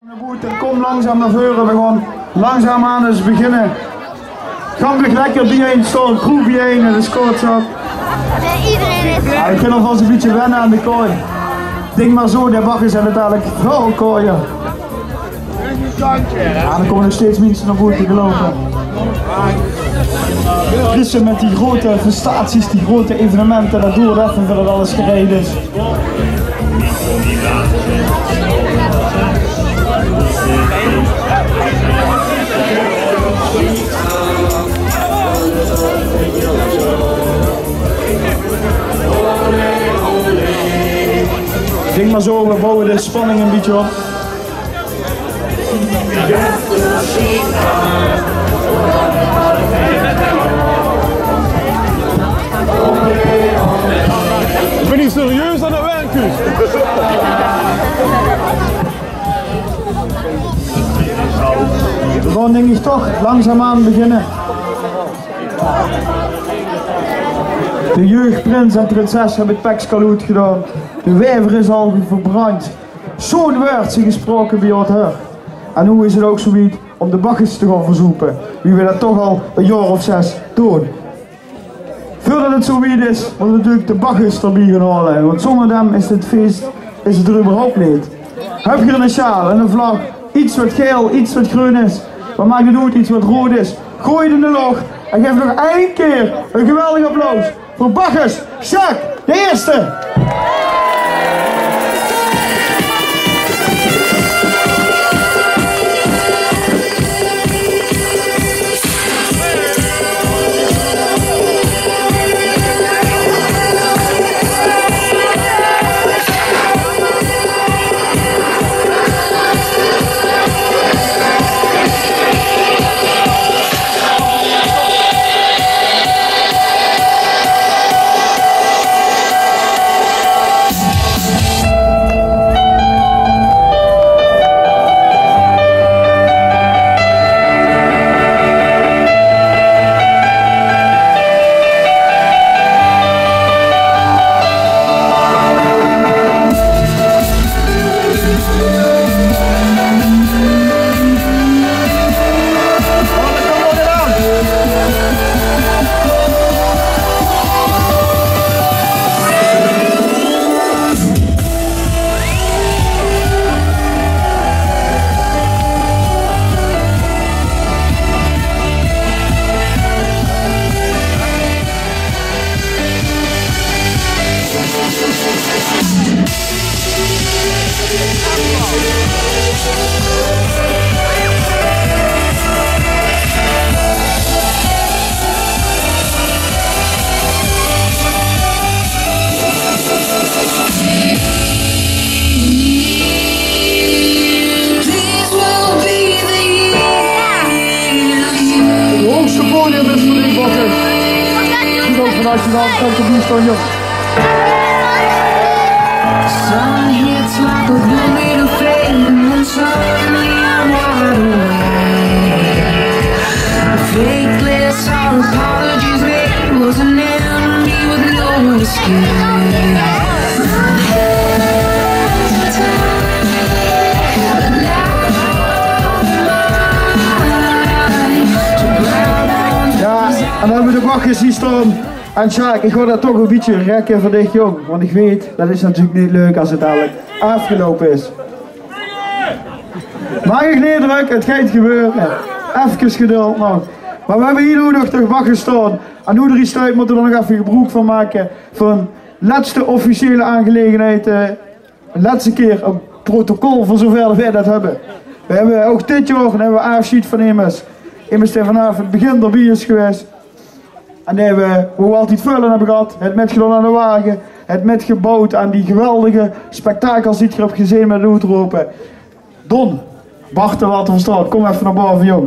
Kom langzaam naar voren, we gaan langzaam aan eens beginnen. Gang lekker bijeen staan, proef bijeen en de scoort zat. Iedereen is... Ja, ik kan alvast een beetje wennen aan de kooi. Denk maar zo, de bakken zijn uiteindelijk wel kooien. Ja, dan komen nog steeds mensen naar boven te geloven. Frissen met die grote prestaties, die grote evenementen, dat doe je even voordat alles gereden is. Denk maar zo, we bouwen de spanning een beetje op. Ik ben niet serieus aan het werken. We gaan denk ik toch langzaamaan beginnen. De jeugdprins en prinses hebben het pekskaloot gedaan. De wijver is al verbrand. Zo'n woord ze gesproken bij het her. En hoe is het ook zoiets om de bagges te gaan verzoeken? Wie we dat toch al een jaar of 6 doen. Voordat het zoiets is, moeten we natuurlijk de bagges erbij gaan halen. Want zonder hem is dit feest is het er überhaupt niet. Heb je een sjaal en een vlag, iets wat geel, iets wat groen is. Wat maakt het uit, iets wat rood is. Gooi het in de log en geef nog één keer een geweldig applaus voor Bagges, Sjaak, de eerste! Als je dan komt op die stond, joh. Sun hits like a bullet of fate, and then suddenly I'm wide awake. A fakeless, all apologies made was an enemy with no escape. Ja, en dan hebben we de Bagges hier staan. En Sjaak, ik ga dat toch een beetje rekken voor dich, jong. Want ik weet, dat is natuurlijk niet leuk als het dadelijk afgelopen is. Mag ik niet druk, het gaat gebeuren. Even geduld nog. Maar we hebben hier nog de Bagges staan. En hoe er iets uit moeten we er nog even gebruik van maken. Voor een laatste officiële aangelegenheid. Een laatste keer een protocol voor zover wij dat hebben. We hebben ook dit jaar hebben we afscheid van immers. Immers die vanaf het begin erbij is geweest. En die hebben we, hoe we altijd vullen hebben gehad, het met gedaan aan de wagen, het met gebouwd aan die geweldige spektakels die ik heb gezien met de uitroepen. Don, Bart de Waterverstraat, kom even naar boven, jong.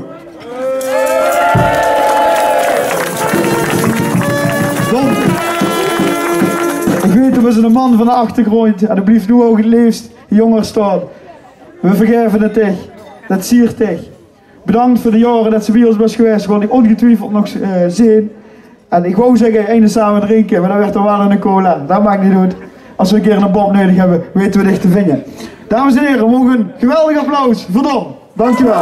Don, ik weet dat we zijn een man van de achtergrond en dat blijft nu ook het liefst jonger staan. We vergeven het tegen, dat siert tegen. Bedankt voor de jaren dat ze bij ons was geweest, gewoon die ongetwijfeld nog zien. En ik wou zeggen, ene samen drinken, maar dan werd er wel een cola. Dat maakt niet uit. Als we een keer een Bob nodig hebben, weten we dicht te vinden. Dames en heren, we mogen een geweldig applaus voor Don. Dankjewel.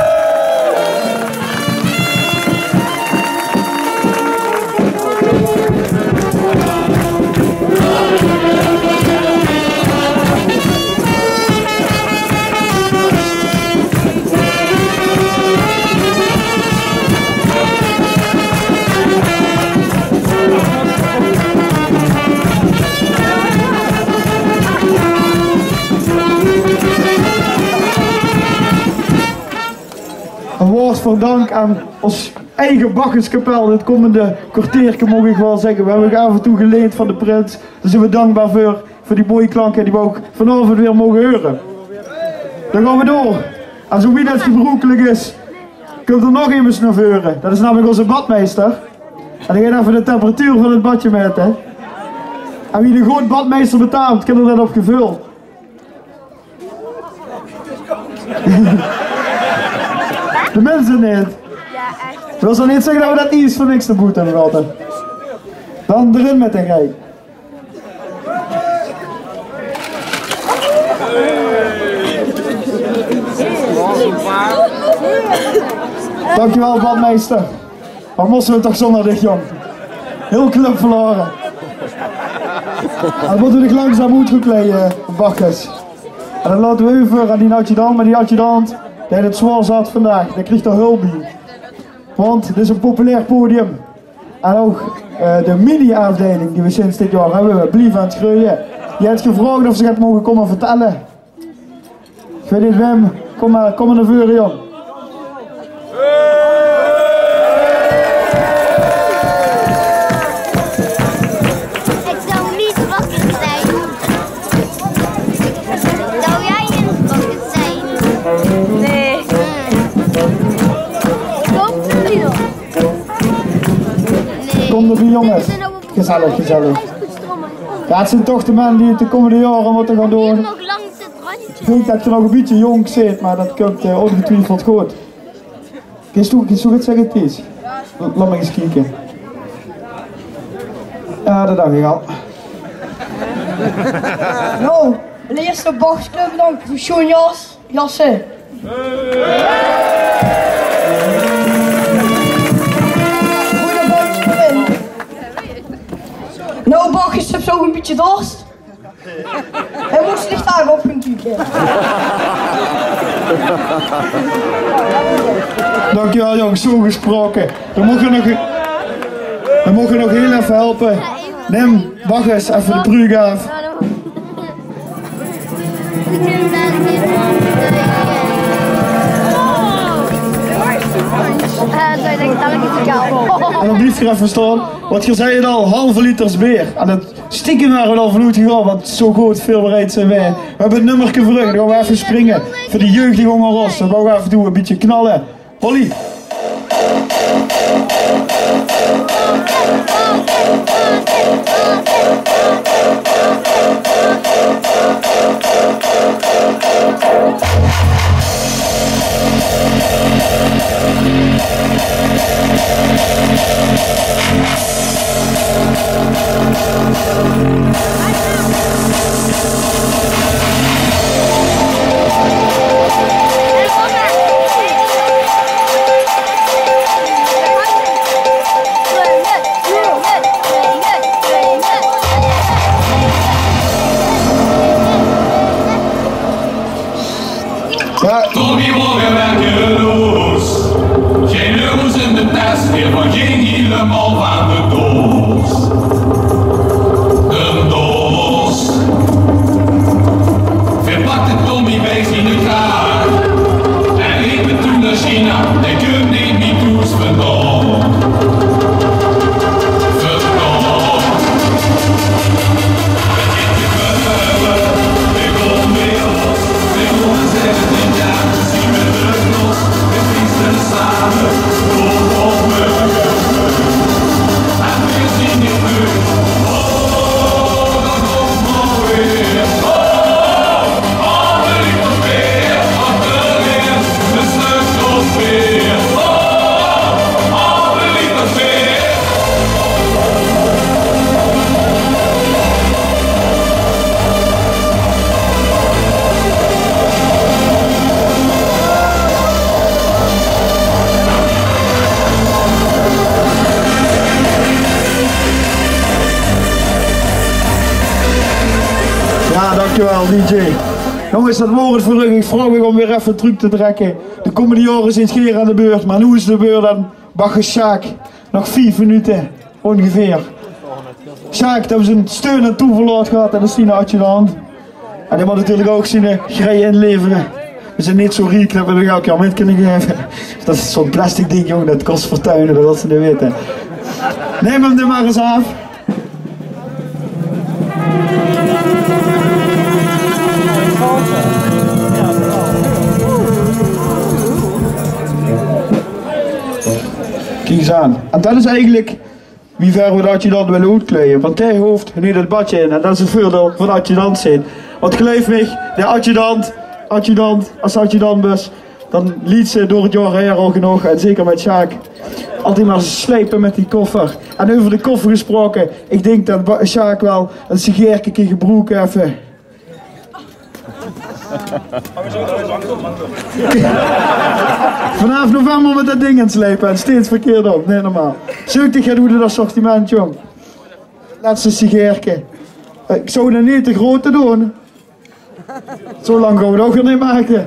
Een woord voor dank aan ons eigen Bacchuskapel. Dit komende kwartiertje mag ik wel zeggen. We hebben af en toe geleend van de prins. Daar zijn we dankbaar voor die mooie klanken die we ook vanavond weer mogen horen. Dan gaan we door. En zo wie dat gebroekelijk is, komt er nog iemand naar voren. Dat is namelijk onze badmeester. En die gaat even de temperatuur van het badje meten. En wie de groot badmeester betaamt, kan er dat op gevuld. De mensen niet. Ja, echt. Wil ze niet zeggen dat we dat niet is voor niks te boeten hebben altijd. Dan erin met een rij. Dankjewel badmeester. Waar moesten we toch zonder dit jong? Heel club verloren. Dan moeten we nog langzaam uitgekleden, Bacchus. En dan laten we even aan die adjudant, maar die adjudant die het zwaar zat vandaag, die krijgt er hulp bij. Want het is een populair podium. En ook de mini-afdeling die we sinds dit jaar hebben, we blijven aan het groeien. Je hebt gevraagd of ze het mogen komen vertellen. Ik weet niet Wim, kom maar naar voren jong. Ik zou niet wakker zijn. Zou jij niet wakker zijn? Nee. Ik hoop het niet hoor. Nee. Kom erbij jongens. Gezellig, gezellig. Ja, het zijn toch de mensen die het de komende jaren moeten gaan doen. Nog langs het randje. Ik denk dat je nog een beetje jong zit, maar dat komt ongetwijfeld goed. Kun je zo goed zeggen, Ties? Laat me eens kijken. Ja, dat dacht ik al. Nou, de eerste Bachsclub bedankt voor Sean Jassen. Goeie Bachsclub in. Nou, Bachs heeft zo een beetje dorst. Hij moet zich daarop gaan kijken. Dankjewel jongens, zo gesproken. We mogen nog heel even helpen. Neem Bacchus even de brug af. En dan blijft er even staan. Wat je zei het al, halve liters beer. En het stiekem waren we al vanuit gegaan, want zo goed veel bereid zijn wij. We hebben het nummerke voor dan gaan we even springen. Voor die jeugdige jonge ros. Dan gaan we even doen, een beetje knallen. Holly. Tommy morgen werken los. Geen euro's in de test, weer van geen helemaal van de doos. Een doos. Verpakte Tommy bij zijn elkaar. En reed toen naar China, en kunt niet toes vandaag. Samen, oh, oh, Ja, dankjewel DJ. Jongens, dat woord voor ik vraag me om weer even terug te trekken. De komende jaren is Geer aan de beurt, maar nu is de beurt aan Bacchus Sjaak. Nog 4 minuten, ongeveer. Sjaak, dat we zijn steun en toeverlaat gehad en dat is die adjudant. En die moet natuurlijk ook zijn grij inleveren. We zijn niet zo riek dat we er elk jaar mee kunnen geven. Dat is zo'n plastic ding, jongen, dat kost fortuinen, dat wil ze niet weten. Neem hem er maar eens af. Kijk eens aan. En dat is eigenlijk wie ver we de adjudant willen uitkleden. Want hij hoeft nu dat badje in en dat is het voordeel van de adjudant zijn. Want geloof me, de adjudant, als adjudant is, dan liet ze door het jaar heen al genoeg. En zeker met Sjaak. Altijd maar slijpen met die koffer. En over de koffer gesproken, ik denk dat Sjaak wel een sigaartje gebroken even. Vanaf november met dat ding aan het slepen en steeds verkeerd op, nee normaal. 70 gaat doen dat assortiment, jong. Laatste sigaartje. Ik zou dat niet te grote doen. Zo lang gaan we het ook weer niet maken.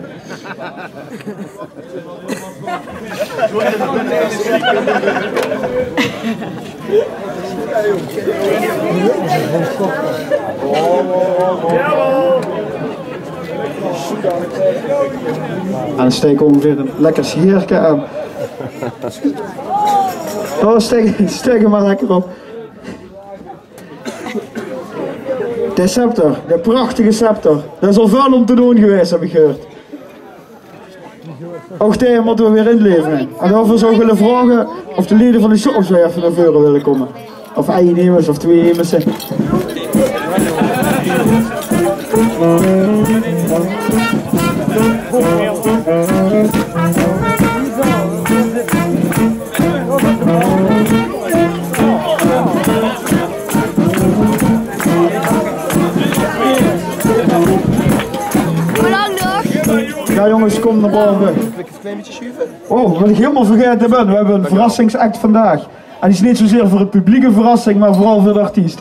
En dan steek ik ongeveer een lekker sigaartje aan. Oh, steek hem maar lekker op. De scepter, de prachtige scepter. Dat is al veel om te doen geweest, heb ik gehoord. Ook deze moeten we weer inleveren. En daarvoor zou ik willen vragen of de leden van de show zo even naar voren willen komen. Of 1 nemers of 2 nemers. Ja jongens, kom naar boven. Oh, wat ik helemaal vergeten ben, we hebben een verrassingsact vandaag. En die is niet zozeer voor het publiek een verrassing, maar vooral voor de artiest.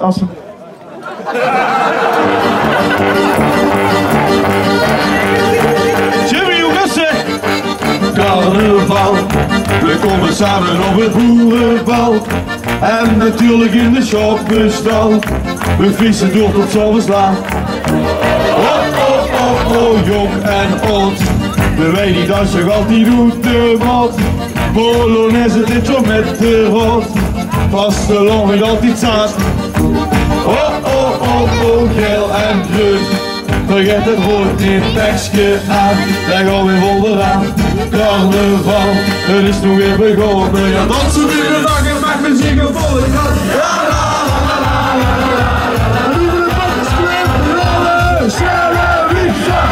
Jimmy, hoe is het? Carnaval, we komen samen op het boerenbal. En natuurlijk in de shopenstal, we vissen door tot zomers laat. Oh, jong en oud, we weten niet dat je altijd doet de mat. Polonaise dit zo met de rot, vasteland weet altijd zaad. Oh, geel en groen, vergeet het rood niet, tekstje aan, daar gaan we vol eraan. Carnaval, het is nog weer begonnen, ja dat soort in de dag en maak muziek op volle gas. Ja, la la la la la la. En nu de bakkers klimmen, schellen, wieksen.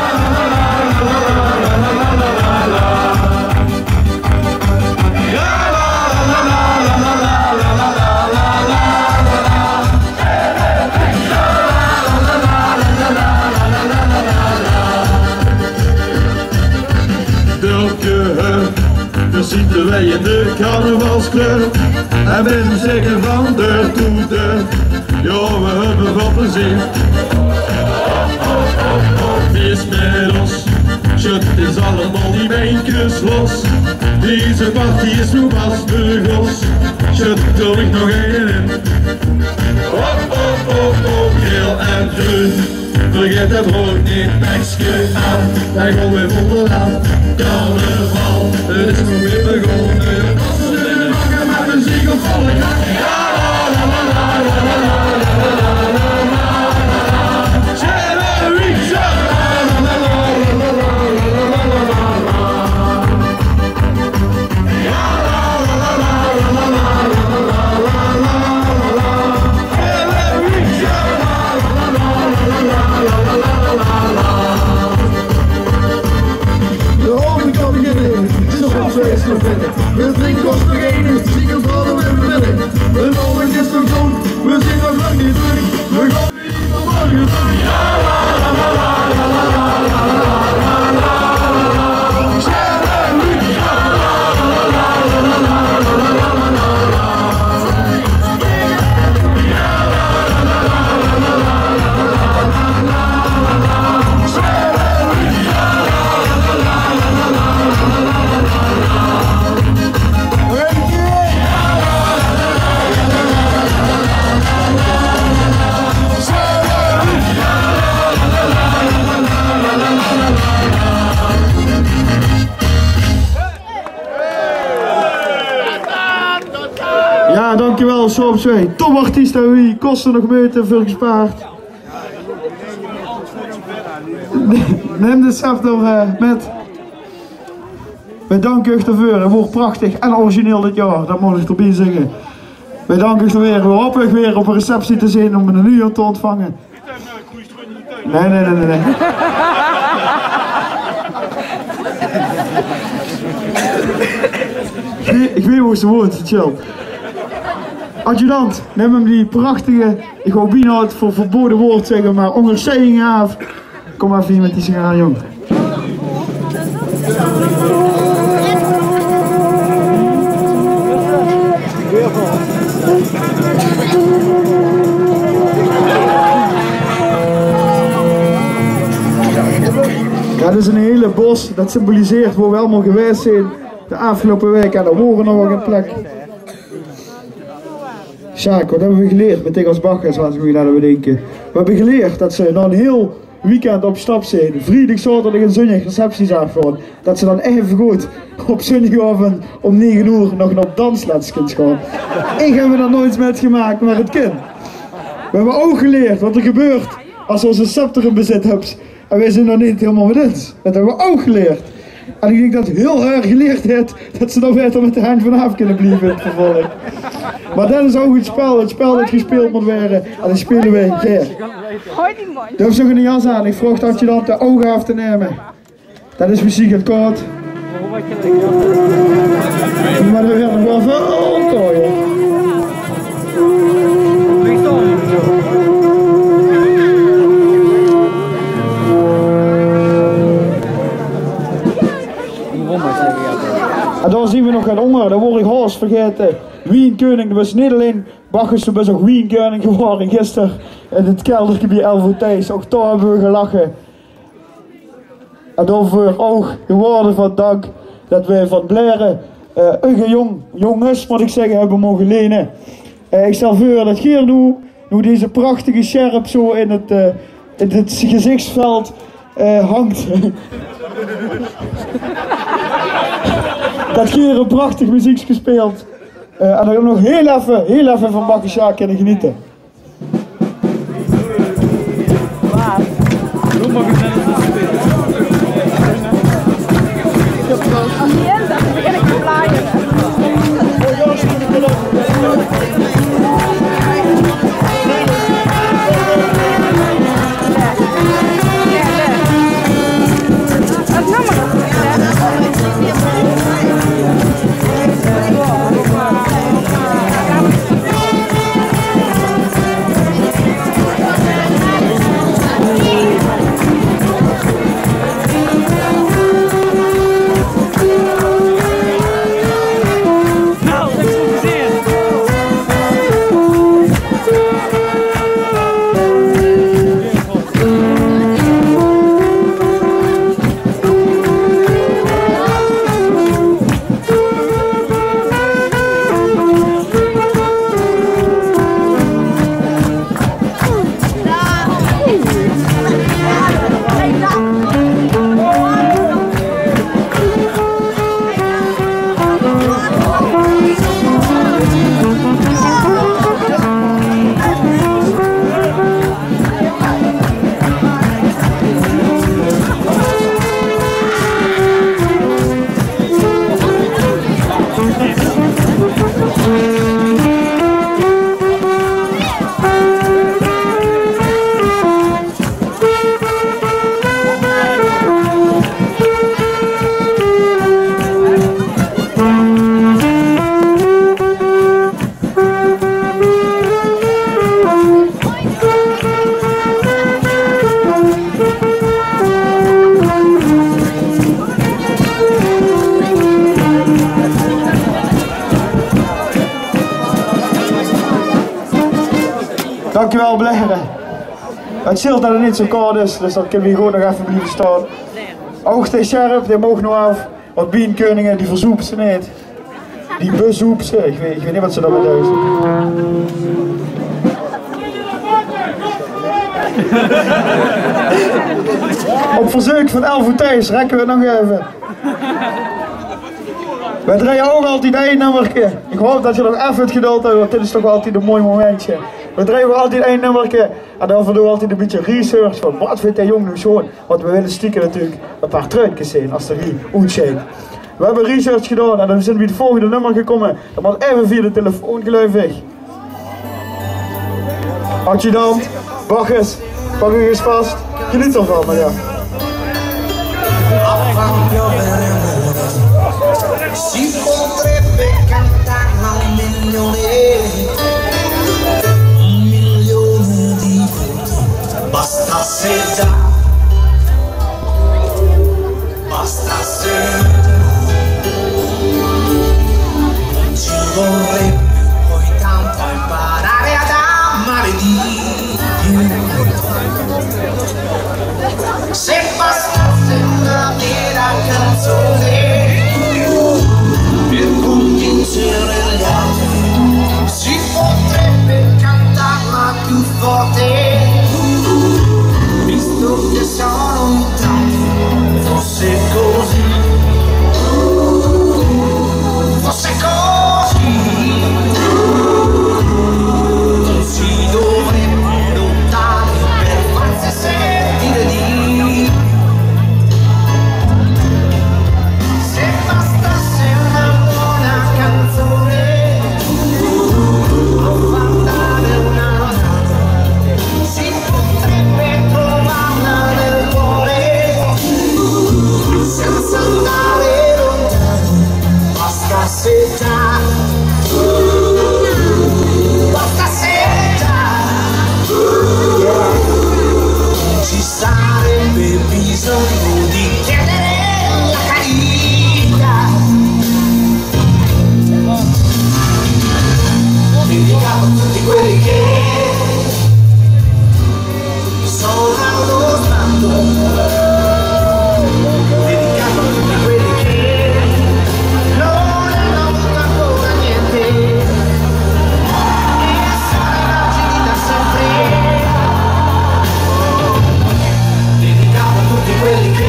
Dan zitten wij in de carnavalskleur en ben zeker van deur toe deur. Ja, we hebben wel plezier. Wees met ons, shut is allemaal die beentjes los. Deze party is nu pas begonnen. Shut er ik nog één in. Geel en groen. Vergeet het rood niet, tekstje aan, wij gaan weer onderaan. Carnaval, het is nog weer begonnen. Als we in de bakken met muziek op volle gas. Ja, la la la la la la la la la la la. Schelle wieksen. La la la la la la la la la. Ja, la la la la la la la la la la. Schelle wieksen. De hoogte kan beginnen, het is nog wat feest nog binnen. We drinken ons nog één, de ziekers hadden we binnen. Dankjewel, Soap 2. Topartiest aan wie, kosten nog meter, veel gespaard. Neem de scepter met. Wij danken u ervoor, het wordt prachtig en origineel dit jaar, dat moet ik erbij zeggen. Wij danken u weer, we hopen weer op een receptie te zien om een uur te ontvangen. Nee. Ik weet hoe ze woont, chill. Adjudant, neem hem die prachtige, ik wou bijna het voor verboden woord zeggen, maar onderscheiding af. Kom maar even met die sigaar, jong. Ja, dit is een hele bos, dat symboliseert waar we allemaal geweest zijn de afgelopen week en daar horen nog een plek. Sjaak, wat hebben we geleerd met Tigers Bakkers, als we naar bedenken? We hebben geleerd dat ze na een heel weekend op stap zijn, vrijdag, zaterdag en zondag recepties afgaan, dat ze dan even goed op zondagavond om 9 uur nog naar dansles kunnen gaan. Ik heb er nooit metgemaakt, maar het kind. We hebben ook geleerd wat er gebeurt als we onze scepter in bezit hebben en wij zijn nog niet helemaal met ons. Dat hebben we ook geleerd. En ik denk dat het heel erg geleerd heeft dat ze dan beter met de hand vanaf kunnen blijven in het vervolg. Maar dat is ook het spel dat gespeeld moet worden en dat spelen wij een keer. Durf zo een jas aan, ik vroeg dat je dan de ogen af te nemen. Dat is misschien het koud. Maar er werd nog wel veel kooien. En dan zien we nog een honger, dan word ik haast vergeten. Wienkoning, dat was niet alleen Bakkers, dat was ook Wienkoning geworden gisteren in het keldertje bij Elvo Thijs. Ook daar hebben we gelachen. En daarvoor ook de woorden van dank dat wij van Blaren een jongens, moet ik zeggen, hebben mogen lenen. Ik stel voor dat Geer nu deze prachtige sjerp zo in het gezichtsveld hangt. Dat Geer een prachtig muziek gespeeld. En dan hebben we nog heel even van Bakker Sjaak kunnen genieten. Dankjewel Blaren. Het scheelt dat het niet zo koud is, dus dan kunnen we gewoon nog even blijven staan. Oogst is scherp, die mogen nog af. Want bienkoningen die verzoepen ze niet. Die bezoepen ze, ik weet niet wat ze daarmee doen. Op verzoek van Elvo Thijs rekken we het nog even. Wij draaien ook altijd één nummerke. Ik hoop dat je nog even het geduld hebt, want dit is toch altijd een mooi momentje. We draaien ook altijd één nummerke en dan doen we altijd een beetje research van wat vindt die jong nu schoon. Want we willen stiekem natuurlijk een paar truitjes zien als er hier uitzien. We hebben research gedaan en dan zijn we bij het volgende nummer gekomen. Dat was even via de telefoon geloof ik. Adjudant, wacht eens, pak u eens vast. Geniet ervan, maar ja. Si potrebbe cantarla 1 milione di volte, bastasse già, bastasse, ci vorrebbe poi tanto imparare ad amare di più, se bastasse una vera canzone per convincere gli altri, si potrebbe cantarla più forte, visto che sono in tanti, fosse così, fosse così, non si dovrebbe lottare per farsi sentire di. Ci sarebbe bisogno di chiedere la carità, dedicato a tutti quelli che sono allo sbando, dedicato a tutti quelli che non hanno avuto ancora niente e sono immagini da sempre, dedicato a tutti quelli che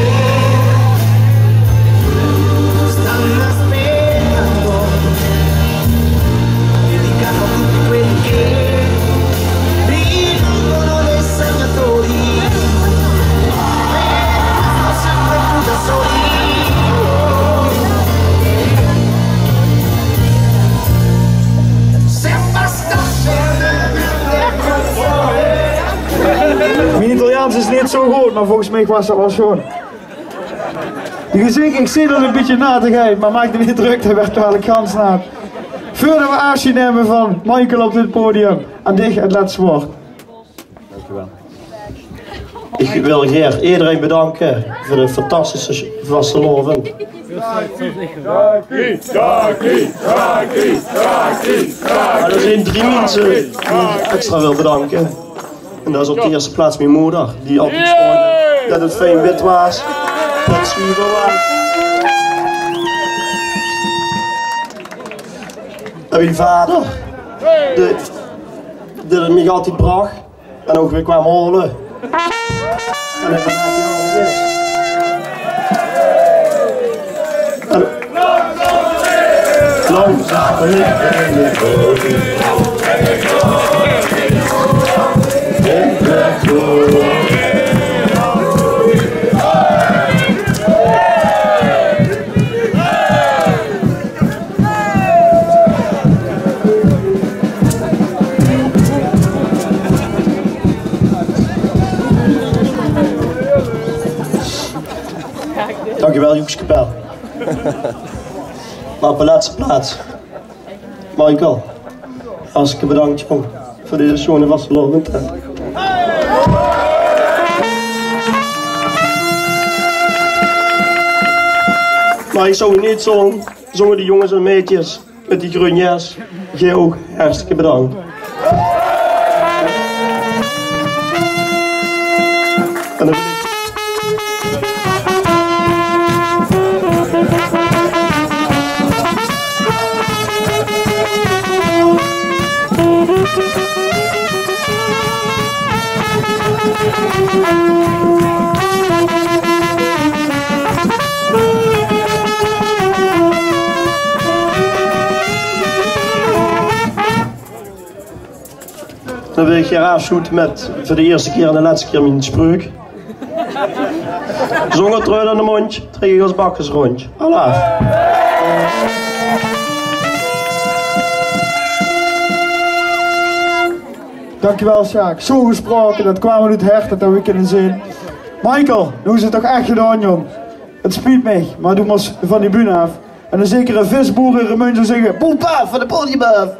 stanno aspettando, dedicato a tutti quelli che rimangono dei sognatori, sono sempre più da soli. Se bastasse Mijn Italiaans is niet zo goed, maar volgens mij was dat wel schoon. De gezicht, ik zie dat een beetje natigheid, maar maak er niet druk, hij werd wel een kans na. Voordat we afscheid nemen van Michael op dit podium, aan dich het laatste woord. Dankjewel. Ik wil graag iedereen bedanken voor de fantastische vastelovend. Maar er zijn 3 mensen die ik extra wil bedanken. En dat is op de eerste plaats mijn moeder, die altijd zorgde dat het fijn wit was, dat het zuiver was. En mijn vader, die het mij altijd bracht en ook weer kwam halen. En dat maakt hij allemaal mis. Langzaam in de glorie. Dankjewel, Joekske Bel. Maar op de laatste plaats, Michael, hartstikke bedankt jong, voor deze schone vastelovend. Maar ik zou niet zongen die jongens en meisjes met die grunjes. Jij ook hartstikke bedankt. En dan ik hier afsluiten met voor de eerste keer en de laatste keer mijn spreuk. Zonder treun aan de mondje, treeg als bakkers rondje. Allah. Dankjewel, Sjaak. Zo gesproken, dat kwam uit het hart, dat heb ik kunnen zien. Michael, nu is het toch echt gedaan, jong. Het spijt me, maar doe maar van die bühne af. En een zekere visboer in Remun zou zeggen, poepa, van de podium af.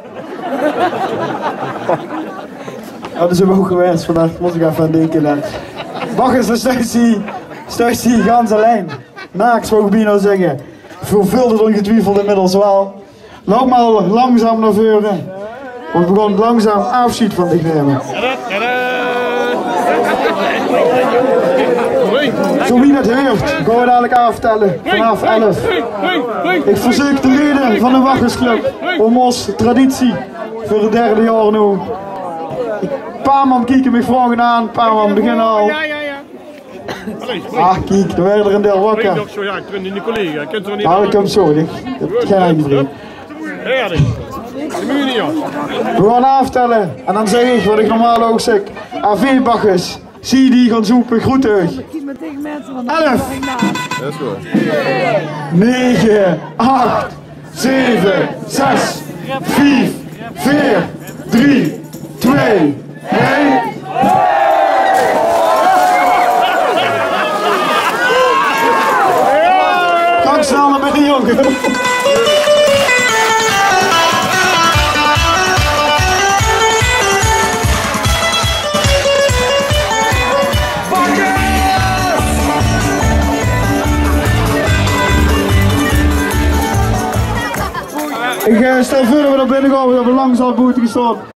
Ja, dat is hem ook geweest vandaag, moet ik even aan denken. Wacht eens, dan stuit hij gans alleen. Naakt, zou ik bijna zeggen. Vervuld het ongetwijfeld inmiddels wel. Loop maar langzaam naar voren. Want we gaan langzaam afscheid van dich nemen. Zo wie dat heeft, gaan we dadelijk aftellen vanaf 11. Ik verzoek de leden van de Waggersclub om ons traditie voor het derde jaar nu. Een paar man kijken me vragen aan, een paar man beginnen al. Ah, kijk, er werden er een deel wakker. Nou, dat komt zo, ik heb geen eindvriend. We gaan aftellen en dan zeg ik wat ik normaal ook zeg. AV-bakkers, zie die gaan zoeken, groet euch. 11, 9, 8, 7, 6, 5, 4, 3, 2, 1. Ga snel naar beneden, jongen. Ik stel voor dat we naar binnen gaan, we hebben lang zal moeten gestaan.